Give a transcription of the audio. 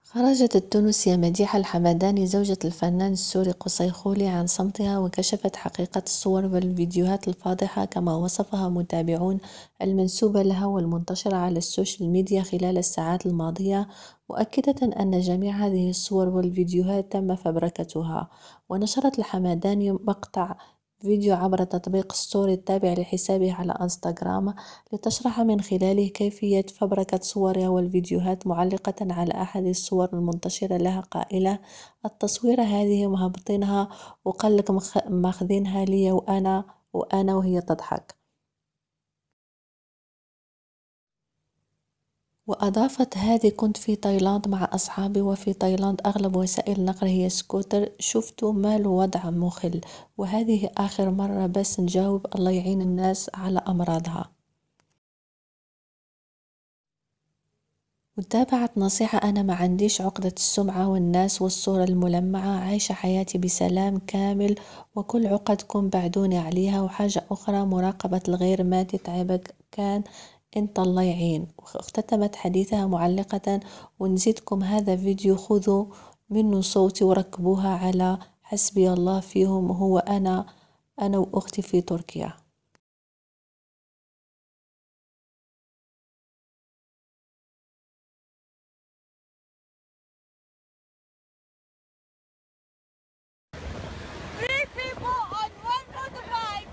خرجت التونسية مديحة الحمداني زوجة الفنان السوري قصي خولي عن صمتها، وكشفت حقيقة الصور والفيديوهات الفاضحة كما وصفها متابعون المنسوبة لها والمنتشرة على السوشيال ميديا خلال الساعات الماضية، مؤكدة أن جميع هذه الصور والفيديوهات تم فبركتها. ونشرت الحمداني مقطع فيديو عبر تطبيق ستوري التابع لحسابها على انستغرام، لتشرح من خلاله كيفية فبركة صورها والفيديوهات، معلقة على أحد الصور المنتشرة لها قائلة: التصوير هذه مهبطينها وقالك ماخذينها لي وأنا وهي تضحك. وأضافت: هذه كنت في تايلاند مع أصحابي، وفي تايلاند أغلب وسائل النقل هي سكوتر، شفتوا ماله وضع مخل، وهذه آخر مرة بس نجاوب الله يعين الناس على أمراضها. وتابعت نصيحة: أنا ما عنديش عقدة السمعة والناس والصورة الملمعة، عايشة حياتي بسلام كامل، وكل عقدكم بعدوني عليها. وحاجة أخرى: مراقبة الغير ما تتعبك، كان انت الله يعين. واختتمت حديثها معلقة: ونزيدكم هذا فيديو خذوا منه صوتي وركبوها على حسبي الله فيهم، هو أنا وأختي في تركيا. Three people on one motorbike.